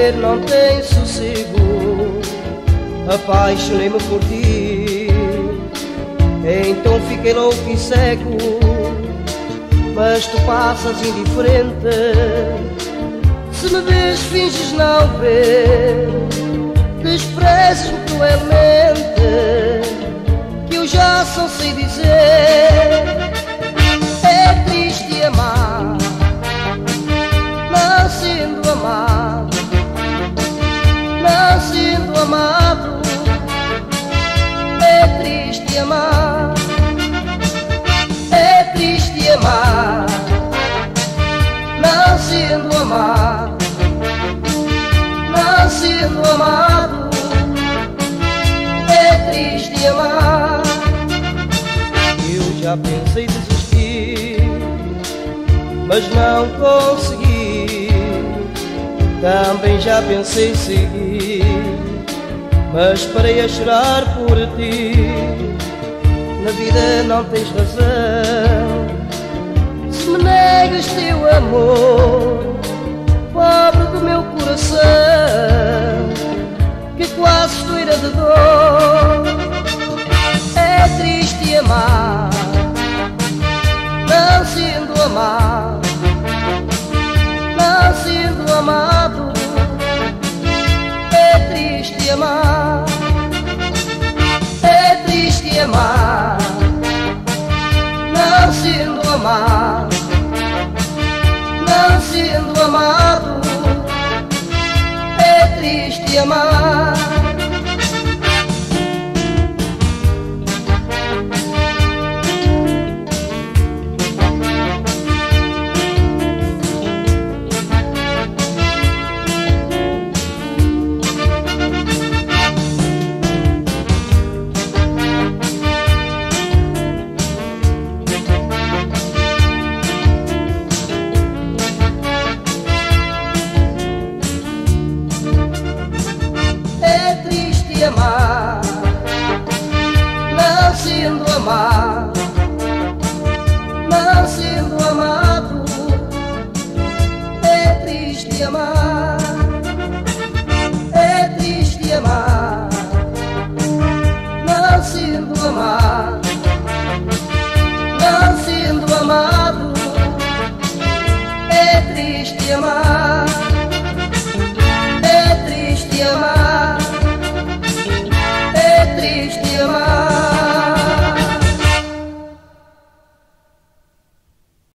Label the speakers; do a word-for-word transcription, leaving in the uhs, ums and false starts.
Speaker 1: viver não tem sossego, apaixonei-me por ti, então fiquei louco e cego, mas tu passas indiferente. Se me vês finges não ver, desprezas-me cruelmente, que eu já só sei dizer. É triste amar, não sendo amado, não sendo amado. É triste amar, é triste amar, não sendo amado, não sendo amado. É triste amar. Eu já pensei desistir, mas não consegui. Também já pensei seguir, mas parei a chorar por ti. Na vida não tens razão se me negas teu amor, pobre do meu coração, que quase estoura de dor. É triste amar, não sendo amado, não sendo amado. É triste amar, é triste amar, não sendo amado, não sendo amado. É triste amar. Amar, não sendo amado, não sendo amado. É triste amar, é triste amar, não sendo amado, não sendo amado. É triste amar, é triste amar, é triste amar.